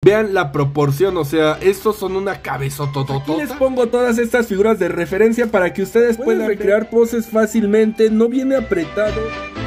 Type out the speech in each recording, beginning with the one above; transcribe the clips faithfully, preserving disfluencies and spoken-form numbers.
vean la proporción, o sea, estos son una cabezotototota. Aquí les pongo todas estas figuras de referencia para que ustedes puedan recrear poses fácilmente, no viene apretado.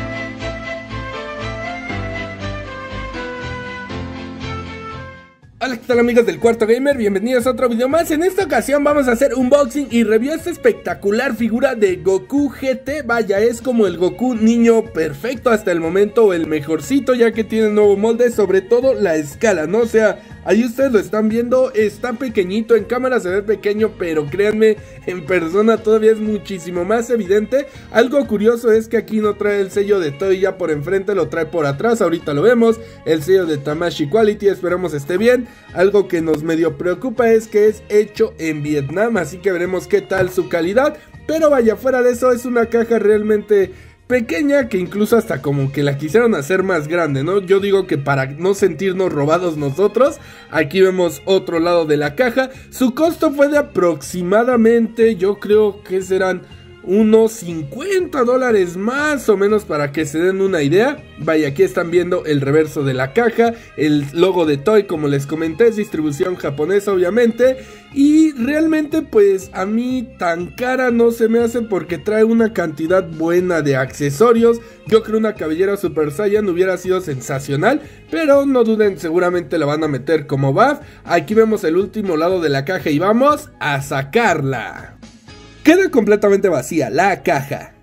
Hola, ¿qué tal amigos del Cuarto Gamer? Bienvenidos a otro video más. En esta ocasión vamos a hacer unboxing y review esta espectacular figura de Goku G T. Vaya, es como el Goku niño perfecto hasta el momento, o el mejorcito, ya que tiene nuevo molde, sobre todo la escala, ¿no? O sea, ahí ustedes lo están viendo, está pequeñito, en cámara se ve pequeño, pero créanme, en persona todavía es muchísimo más evidente. Algo curioso es que aquí no trae el sello de Toei ya por enfrente, lo trae por atrás, ahorita lo vemos. El sello de Tamashii Quality, esperemos esté bien. Algo que nos medio preocupa es que es hecho en Vietnam, así que veremos qué tal su calidad. Pero vaya, fuera de eso es una caja realmente pequeña, que incluso hasta como que la quisieron hacer más grande, ¿no? Yo digo que para no sentirnos robados nosotros. Aquí vemos otro lado de la caja. Su costo fue de aproximadamente, yo creo que serán unos cincuenta dólares más o menos, para que se den una idea. Vaya, aquí están viendo el reverso de la caja, el logo de Toei, como les comenté, es distribución japonesa obviamente. Y realmente pues a mí tan cara no se me hace, porque trae una cantidad buena de accesorios. Yo creo una cabellera Super Saiyan hubiera sido sensacional, pero no duden, seguramente la van a meter como buff. Aquí vemos el último lado de la caja y vamos a sacarla. Queda completamente vacía la caja.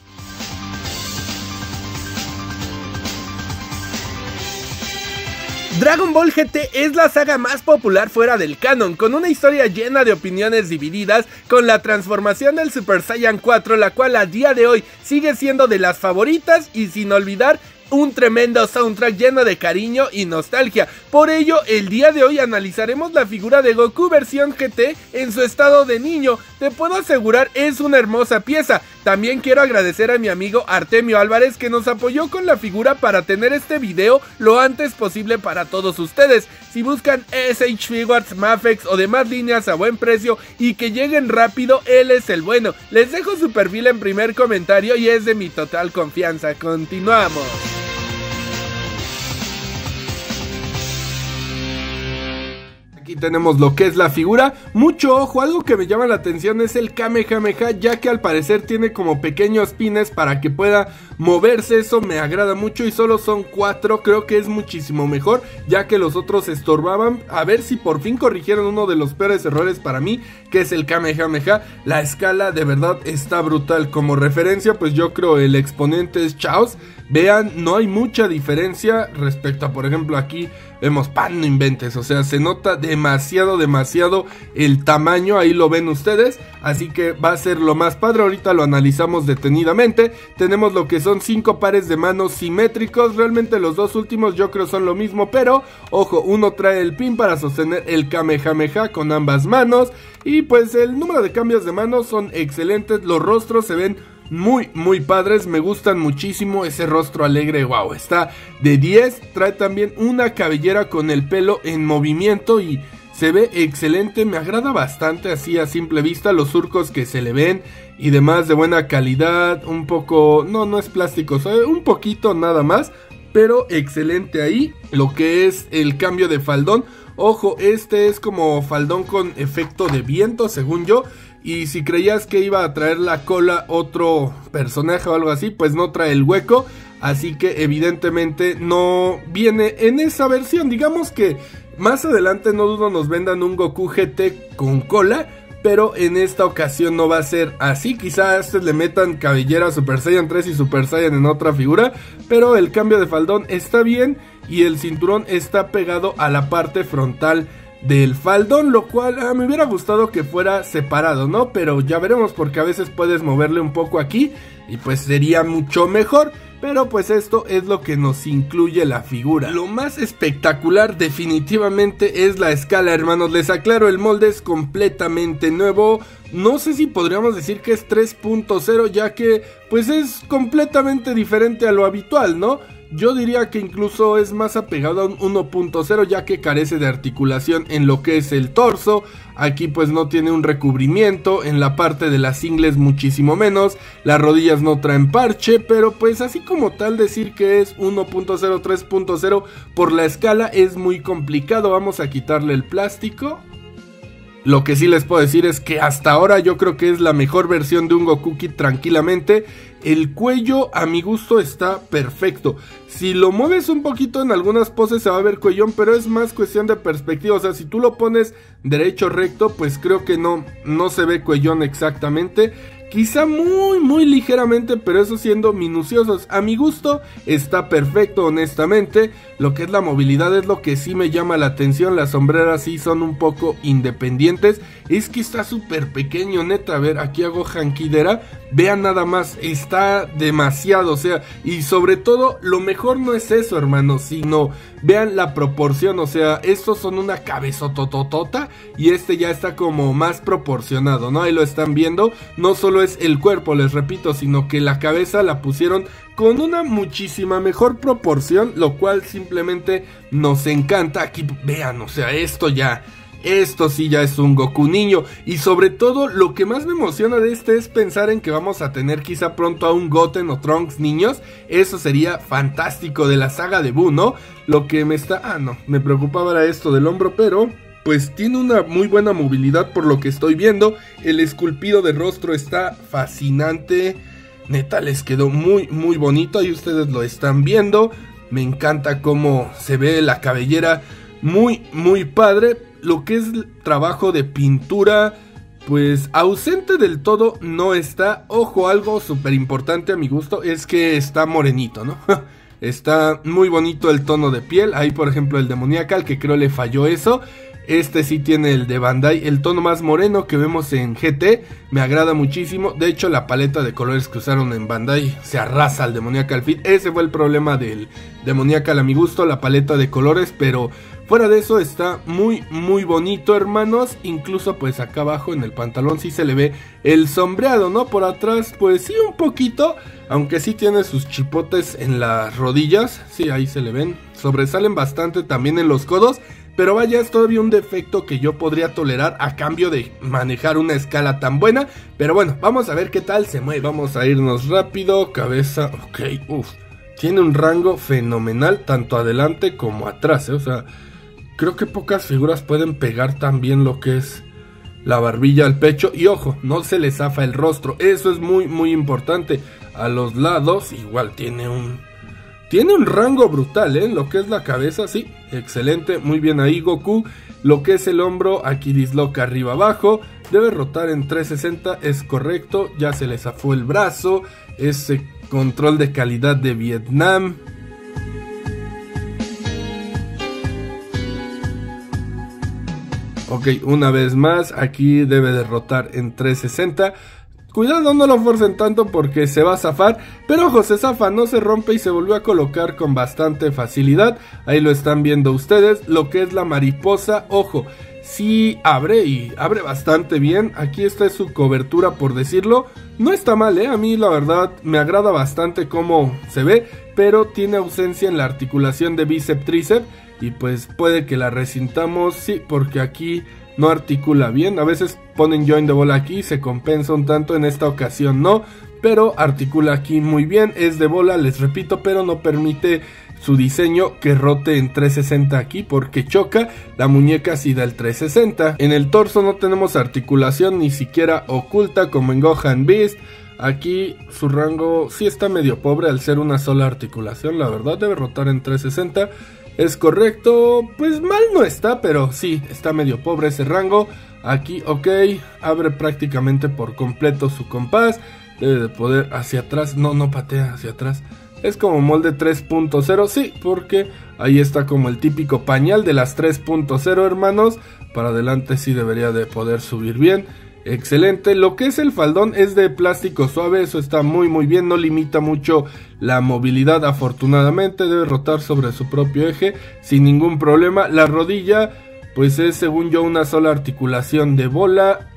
Dragon Ball G T es la saga más popular fuera del canon, con una historia llena de opiniones divididas, con la transformación del Super Saiyan cuatro, la cual a día de hoy sigue siendo de las favoritas, y sin olvidar un tremendo soundtrack lleno de cariño y nostalgia. Por ello, el día de hoy analizaremos la figura de Goku versión G T en su estado de niño. Te puedo asegurar, es una hermosa pieza. También quiero agradecer a mi amigo Artemio Álvarez, que nos apoyó con la figura para tener este video lo antes posible para todos ustedes. Si buscan S H Figuarts, Mafex o demás líneas a buen precio y que lleguen rápido, él es el bueno. Les dejo su perfil en primer comentario y es de mi total confianza. Continuamos. Aquí tenemos lo que es la figura. Mucho ojo, algo que me llama la atención es el Kamehameha, ya que al parecer tiene como pequeños pines para que pueda moverse. Eso me agrada mucho, y solo son cuatro. Creo que es muchísimo mejor, ya que los otros estorbaban. A ver si por fin corrigieron uno de los peores errores para mí, que es el Kamehameha. La escala de verdad está brutal. Como referencia, pues yo creo el exponente es Chaos. Vean, no hay mucha diferencia respecto a, por ejemplo, aquí vemos pan, no inventes, o sea, se nota demasiado, demasiado el tamaño, ahí lo ven ustedes, así que va a ser lo más padre. Ahorita lo analizamos detenidamente. Tenemos lo que son cinco pares de manos simétricos, realmente los dos últimos yo creo son lo mismo, pero ojo, uno trae el pin para sostener el Kamehameha con ambas manos, y pues el número de cambios de manos son excelentes. Los rostros se ven muy muy padres, me gustan muchísimo. Ese rostro alegre, wow, está de diez. Trae también una cabellera con el pelo en movimiento y se ve excelente, me agrada bastante así a simple vista. Los surcos que se le ven y demás de buena calidad, un poco, no, no es plástico, un poquito nada más, pero excelente ahí. Lo que es el cambio de faldón, ojo, este es como faldón con efecto de viento según yo. Y si creías que iba a traer la cola otro personaje o algo así, pues no trae el hueco. Así que evidentemente no viene en esa versión. Digamos que más adelante no dudo nos vendan un Goku G T con cola, pero en esta ocasión no va a ser así. Quizá a este le metan cabellera Super Saiyan tres y Super Saiyan en otra figura, pero el cambio de faldón está bien y el cinturón está pegado a la parte frontal del faldón, lo cual ah, me hubiera gustado que fuera separado, ¿no? Pero ya veremos, porque a veces puedes moverle un poco aquí y pues sería mucho mejor. Pero pues esto es lo que nos incluye la figura. Lo más espectacular definitivamente es la escala, hermanos. Les aclaro, el molde es completamente nuevo. No sé si podríamos decir que es tres punto cero, ya que pues es completamente diferente a lo habitual, ¿no? Yo diría que incluso es más apegado a un uno punto cero, ya que carece de articulación en lo que es el torso. Aquí pues no tiene un recubrimiento, en la parte de las ingles muchísimo menos, las rodillas no traen parche, pero pues así como tal decir que es uno punto cero, tres punto cero por la escala es muy complicado. Vamos a quitarle el plástico. Lo que sí les puedo decir es que hasta ahora yo creo que es la mejor versión de un Goku Kid tranquilamente. El cuello a mi gusto está perfecto. Si lo mueves un poquito en algunas poses se va a ver cuellón, pero es más cuestión de perspectiva. O sea, si tú lo pones derecho recto, pues creo que no, no se ve cuellón exactamente. Quizá muy muy ligeramente, pero eso siendo minuciosos. A mi gusto está perfecto, honestamente. Lo que es la movilidad es lo que sí me llama la atención. Las sombreras sí son un poco independientes. Es que está súper pequeño, neta. A ver, aquí hago Hankidera. Vean nada más, está demasiado, o sea, y sobre todo, lo mejor no es eso, hermanos, sino vean la proporción, o sea, estos son una cabezotototota y este ya está como más proporcionado, ¿no? Ahí lo están viendo, no solo es el cuerpo, les repito, sino que la cabeza la pusieron con una muchísima mejor proporción, lo cual simplemente nos encanta. Aquí vean, o sea, esto ya... Esto sí ya es un Goku niño. Y sobre todo lo que más me emociona de este es pensar en que vamos a tener quizá pronto a un Goten o Trunks niños. Eso sería fantástico, de la saga de Buu, ¿no? Lo que me está... Ah, no, me preocupaba era esto del hombro, pero... pues tiene una muy buena movilidad por lo que estoy viendo. El esculpido de rostro está fascinante. Neta, les quedó muy muy bonito. Ahí ustedes lo están viendo. Me encanta cómo se ve la cabellera. Muy muy padre. Lo que es trabajo de pintura, pues ausente del todo no está. Ojo, algo súper importante a mi gusto es que está morenito, ¿no? Está muy bonito el tono de piel. Ahí por ejemplo el Demoniacal, que creo le falló eso. Este sí tiene el de Bandai, el tono más moreno que vemos en G T. Me agrada muchísimo. De hecho la paleta de colores que usaron en Bandai se arrasa al Demoniacal Fit. Ese fue el problema del Demoniacal a mi gusto, la paleta de colores. Pero fuera de eso está muy muy bonito, hermanos. Incluso pues acá abajo en el pantalón sí se le ve el sombreado, ¿no? Por atrás pues sí un poquito, aunque sí tiene sus chipotes en las rodillas. Sí, ahí se le ven. Sobresalen bastante también en los codos. Pero vaya, es todavía un defecto que yo podría tolerar a cambio de manejar una escala tan buena. Pero bueno, vamos a ver qué tal se mueve. Vamos a irnos rápido, cabeza, ok, uff. Tiene un rango fenomenal, tanto adelante como atrás, ¿eh? O sea, creo que pocas figuras pueden pegar tan bien lo que es la barbilla al pecho. Y ojo, no se le zafa el rostro, eso es muy muy importante. A los lados igual tiene un... Tiene un rango brutal, ¿eh? Lo que es la cabeza, sí, excelente, muy bien ahí Goku. Lo que es el hombro, aquí disloca arriba abajo. Debe rotar en trescientos sesenta, es correcto. Ya se le zafó el brazo. Ese control de calidad de Vietnam. Ok, una vez más, aquí debe de rotar en trescientos sesenta. Cuidado, no lo forcen tanto porque se va a zafar. Pero ojo, se zafa, no se rompe y se volvió a colocar con bastante facilidad. Ahí lo están viendo ustedes. Lo que es la mariposa, ojo, sí abre y abre bastante bien. Aquí está su cobertura, por decirlo. No está mal, ¿eh? A mí la verdad me agrada bastante cómo se ve. Pero tiene ausencia en la articulación de bíceps-tríceps. Y pues puede que la resintamos, sí, porque aquí... no articula bien, a veces ponen join de bola aquí, se compensa un tanto, en esta ocasión no, pero articula aquí muy bien, es de bola, les repito, pero no permite su diseño que rote en trescientos sesenta aquí porque choca, la muñeca sí da el trescientos sesenta, en el torso no tenemos articulación ni siquiera oculta como en Gohan Beast. Aquí su rango sí está medio pobre al ser una sola articulación, la verdad debe rotar en trescientos sesenta. Es correcto, pues mal no está, pero sí, está medio pobre ese rango. Aquí, ok, abre prácticamente por completo su compás. Debe de poder hacia atrás, no, no patea hacia atrás. Es como molde tres punto cero, sí, porque ahí está como el típico pañal de las tres punto cero, hermanos. Para adelante sí debería de poder subir bien. Excelente, lo que es el faldón es de plástico suave, eso está muy muy bien, no limita mucho la movilidad afortunadamente, debe rotar sobre su propio eje sin ningún problema. La rodilla pues es según yo una sola articulación de bola,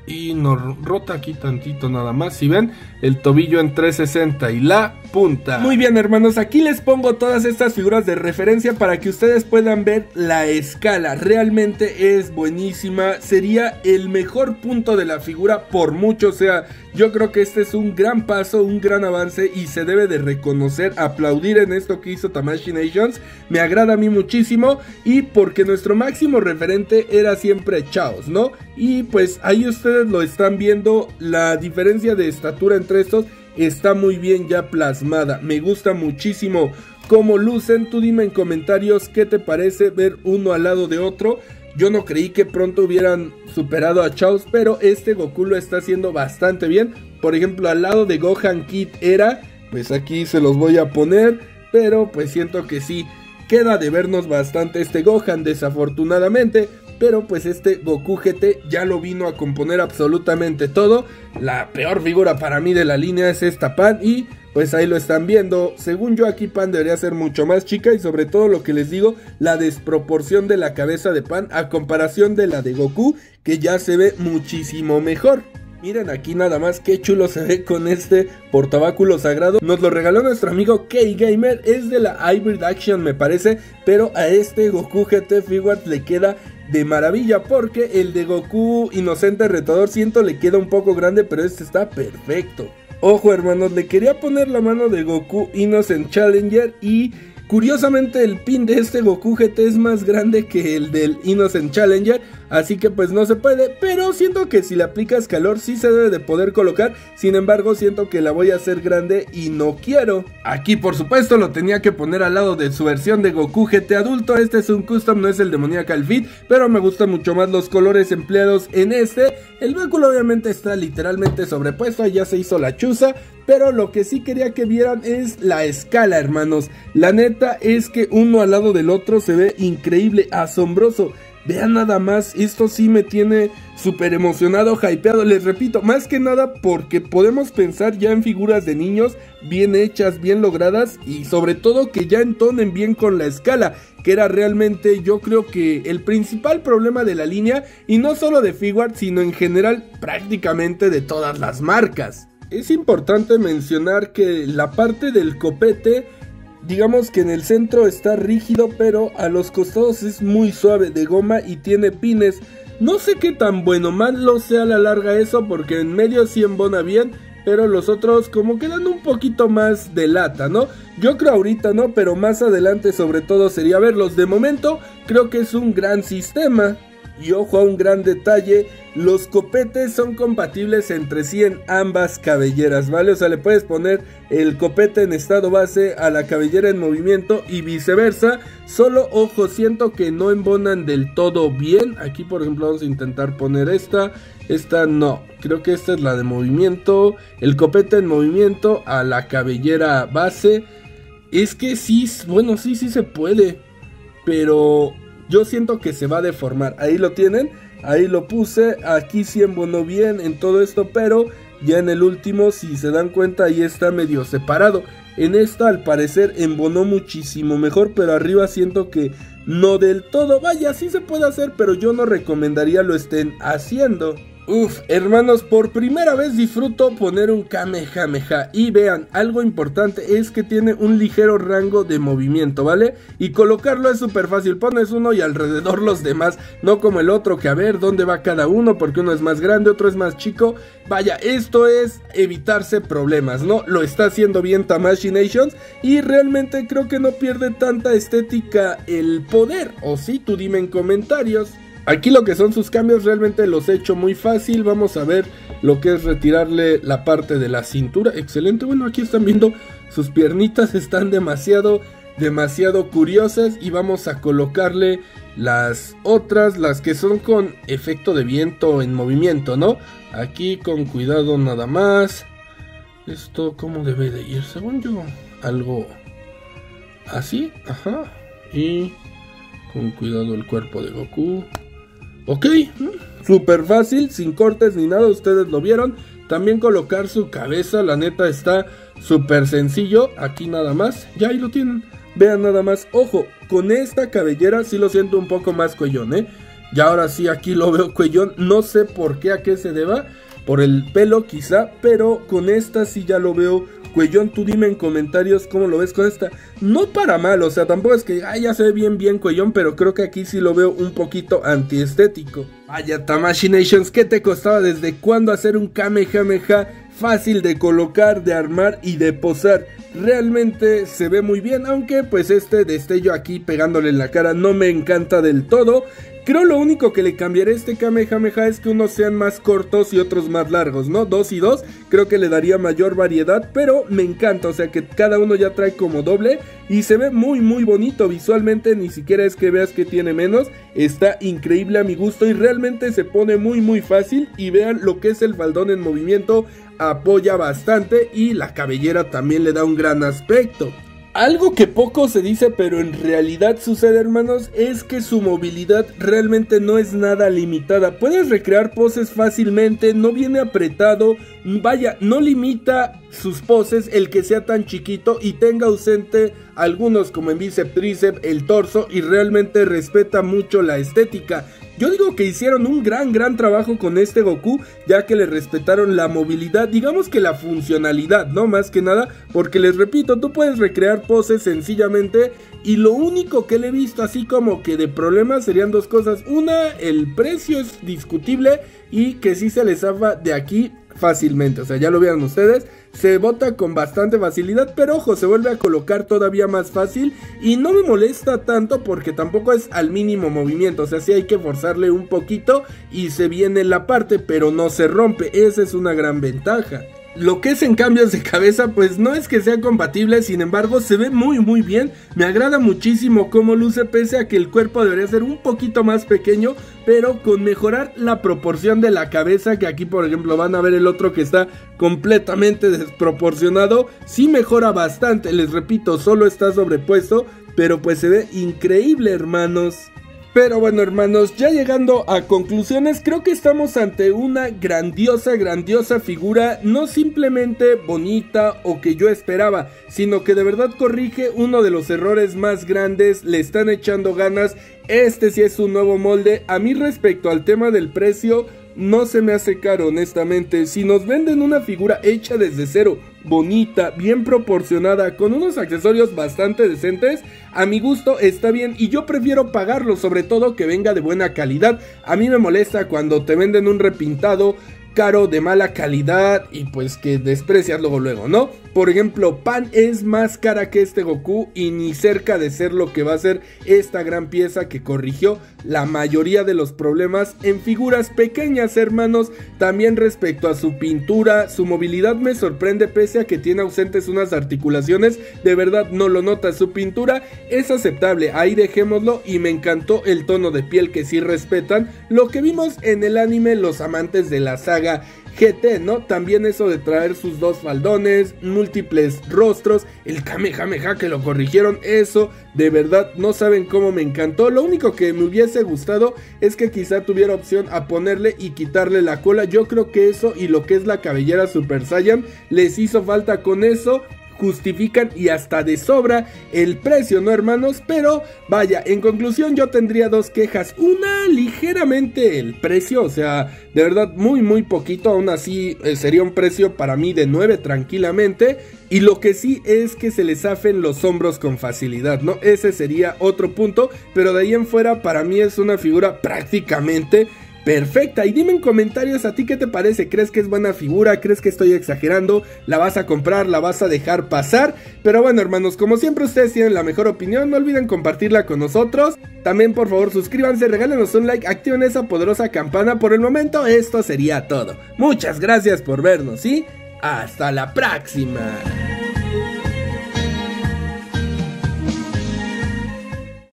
y nos rota aquí tantito nada más. Si ven, el tobillo en trescientos sesenta y la punta. Muy bien, hermanos, aquí les pongo todas estas figuras de referencia para que ustedes puedan ver la escala. Realmente es buenísima, sería el mejor punto de la figura por mucho. O sea, yo creo que este es un gran paso, un gran avance y se debe de reconocer, aplaudir en esto que hizo Tamashii Nations. Me agrada a mí muchísimo, y porque nuestro máximo referente era siempre Chaos, ¿no? Y pues ahí ustedes lo están viendo, la diferencia de estatura entre estos está muy bien ya plasmada. Me gusta muchísimo cómo lucen. Tú dime en comentarios qué te parece ver uno al lado de otro. Yo no creí que pronto hubieran superado a Chaos, pero este Goku lo está haciendo bastante bien. Por ejemplo, al lado de Gohan Kid era, pues aquí se los voy a poner, pero pues siento que sí, queda de vernos bastante este Gohan desafortunadamente. Pero pues este Goku G T ya lo vino a componer absolutamente todo. La peor figura para mí de la línea es esta Pan, y pues ahí lo están viendo. Según yo, aquí Pan debería ser mucho más chica, y sobre todo lo que les digo, la desproporción de la cabeza de Pan a comparación de la de Goku, que ya se ve muchísimo mejor. Miren aquí nada más qué chulo se ve con este portabáculo sagrado. Nos lo regaló nuestro amigo K-Gamer, es de la Hybrid Action me parece, pero a este Goku G T Figuarts le queda de maravilla, porque el de Goku Inocente Retador siento le queda un poco grande, pero este está perfecto. Ojo, hermanos, le quería poner la mano de Goku Innocent Challenger, y curiosamente el pin de este Goku G T es más grande que el del Innocent Challenger, así que pues no se puede, pero siento que si le aplicas calor sí se debe de poder colocar. Sin embargo, siento que la voy a hacer grande y no quiero. Aquí por supuesto lo tenía que poner al lado de su versión de Goku G T adulto. Este es un custom, no es el Demoniacal Fit, pero me gustan mucho más los colores empleados en este. El vehículo obviamente está literalmente sobrepuesto, ya se hizo la chuza, pero lo que sí quería que vieran es la escala, hermanos. La neta es que uno al lado del otro se ve increíble, asombroso. Vean nada más, esto sí me tiene súper emocionado, hypeado. Les repito, más que nada porque podemos pensar ya en figuras de niños bien hechas, bien logradas, y sobre todo que ya entonen bien con la escala, que era realmente yo creo que el principal problema de la línea, y no solo de Figuarts, sino en general prácticamente de todas las marcas. Es importante mencionar que la parte del copete, digamos que en el centro está rígido, pero a los costados es muy suave de goma y tiene pines. No sé qué tan bueno o malo sea a la larga eso, porque en medio sí embona bien, pero los otros como que dan un poquito más de lata, ¿no? Yo creo ahorita no, pero más adelante sobre todo sería verlos. De momento creo que es un gran sistema. Y ojo a un gran detalle, los copetes son compatibles entre sí en ambas cabelleras, ¿vale? O sea, le puedes poner el copete en estado base a la cabellera en movimiento y viceversa. Solo, ojo, siento que no embonan del todo bien. Aquí, por ejemplo, vamos a intentar poner esta. Esta no, creo que esta es la de movimiento. El copete en movimiento a la cabellera base. Es que sí, bueno, sí, sí se puede, pero yo siento que se va a deformar. Ahí lo tienen, ahí lo puse. Aquí sí embonó bien en todo esto, pero ya en el último, si se dan cuenta, ahí está medio separado. En esta al parecer embonó muchísimo mejor, pero arriba siento que no del todo. Vaya, sí se puede hacer, pero yo no recomendaría lo estén haciendo. Uf, hermanos, por primera vez disfruto poner un Kamehameha. Y vean, algo importante es que tiene un ligero rango de movimiento, ¿vale? Y colocarlo es súper fácil, pones uno y alrededor los demás. No como el otro, que a ver dónde va cada uno, porque uno es más grande, otro es más chico. Vaya, esto es evitarse problemas, ¿no? Lo está haciendo bien Tamashii Nations, y realmente creo que no pierde tanta estética el poder. O sí, tú dime en comentarios. Aquí lo que son sus cambios realmente los he hecho muy fácil. Vamos a ver lo que es retirarle la parte de la cintura. Excelente, bueno, aquí están viendo sus piernitas, están demasiado, demasiado curiosas. Y vamos a colocarle las otras, las que son con efecto de viento en movimiento, ¿no? Aquí con cuidado nada más. Esto, ¿cómo debe de ir? Según yo, algo así, ajá. Y con cuidado el cuerpo de Goku. Ok, súper fácil, sin cortes ni nada, ustedes lo vieron. También colocar su cabeza, la neta está súper sencillo. Aquí nada más, ya ahí lo tienen. Vean nada más, ojo, con esta cabellera sí lo siento un poco más collón, ¿eh? Y ahora sí, aquí lo veo cuellón. No sé por qué, a qué se deba. Por el pelo quizá, pero con esta sí ya lo veo cuellón. Tú dime en comentarios cómo lo ves con esta. No para mal, o sea, tampoco es que ay, ya se ve bien bien cuellón, pero creo que aquí sí lo veo un poquito antiestético. Vaya Tamashii Nations, ¿qué te costaba? ¿Desde cuándo hacer un Kamehameha fácil de colocar, de armar y de posar? Realmente se ve muy bien, aunque pues este destello aquí pegándole en la cara no me encanta del todo. Creo lo único que le cambiaré a este Kamehameha es que unos sean más cortos y otros más largos, ¿no? Dos y dos, creo que le daría mayor variedad, pero me encanta, o sea que cada uno ya trae como doble y se ve muy muy bonito visualmente, ni siquiera es que veas que tiene menos, está increíble a mi gusto y realmente se pone muy muy fácil y vean lo que es el faldón en movimiento, apoya bastante y la cabellera también le da un gran aspecto. Algo que poco se dice pero en realidad sucede, hermanos, es que su movilidad realmente no es nada limitada. Puedes recrear poses fácilmente, no viene apretado, vaya, no limita sus poses el que sea tan chiquito y tenga ausente algunos como en bíceps, tríceps, el torso y realmente respeta mucho la estética. Yo digo que hicieron un gran gran trabajo con este Goku, ya que le respetaron la movilidad, digamos que la funcionalidad, ¿no? Más que nada, porque les repito, tú puedes recrear poses sencillamente y lo único que le he visto así como que de problemas serían dos cosas. Una, el precio es discutible y que sí se le zafa de aquí fácilmente, o sea, ya lo vieron ustedes, se bota con bastante facilidad, pero ojo, se vuelve a colocar todavía más fácil y no me molesta tanto porque tampoco es al mínimo movimiento, o sea, sí hay que forzarle un poquito y se viene la parte, pero no se rompe, esa es una gran ventaja. Lo que es en cambios de cabeza pues no es que sea compatible, sin embargo se ve muy muy bien, me agrada muchísimo cómo luce pese a que el cuerpo debería ser un poquito más pequeño, pero con mejorar la proporción de la cabeza, que aquí por ejemplo van a ver el otro que está completamente desproporcionado, sí mejora bastante, les repito, solo está sobrepuesto, pero pues se ve increíble, hermanos. Pero bueno, hermanos, ya llegando a conclusiones, creo que estamos ante una grandiosa, grandiosa figura, no simplemente bonita o que yo esperaba, sino que de verdad corrige uno de los errores más grandes, le están echando ganas, este sí es un nuevo molde. A mí respecto al tema del precio, no se me hace caro honestamente. Si nos venden una figura hecha desde cero, bonita, bien proporcionada, con unos accesorios bastante decentes, a mi gusto está bien y yo prefiero pagarlo, sobre todo que venga de buena calidad. A mí me molesta cuando te venden un repintado caro, de mala calidad y pues que desprecias luego luego, ¿no? Por ejemplo, Pan es más cara que este Goku y ni cerca de ser lo que va a ser esta gran pieza que corrigió la mayoría de los problemas en figuras pequeñas, hermanos. También respecto a su pintura, su movilidad me sorprende pese a que tiene ausentes unas articulaciones, de verdad no lo notas, su pintura es aceptable, ahí dejémoslo y me encantó el tono de piel que sí respetan, lo que vimos en el anime los amantes de la saga G T, ¿no? También eso de traer sus dos faldones, múltiples rostros, el Kamehameha que lo corrigieron, eso de verdad no saben cómo me encantó. Lo único que me hubiese gustado es que quizá tuviera opción a ponerle y quitarle la cola. Yo creo que eso y lo que es la cabellera Super Saiyan les hizo falta, con eso justifican y hasta de sobra el precio, ¿no, hermanos? Pero vaya, en conclusión yo tendría dos quejas. Una, ligeramente el precio, o sea, de verdad muy muy poquito, aún así eh, sería un precio para mí de nueve tranquilamente. Y lo que sí es que se le zafen los hombros con facilidad, ¿no? Ese sería otro punto, pero de ahí en fuera para mí es una figura prácticamente perfecta. Y dime en comentarios a ti qué te parece, ¿crees que es buena figura? ¿Crees que estoy exagerando? ¿La vas a comprar? ¿La vas a dejar pasar? Pero bueno, hermanos, como siempre ustedes tienen la mejor opinión, no olviden compartirla con nosotros. También por favor suscríbanse, regálenos un like, activen esa poderosa campana. Por el momento esto sería todo. Muchas gracias por vernos y hasta la próxima.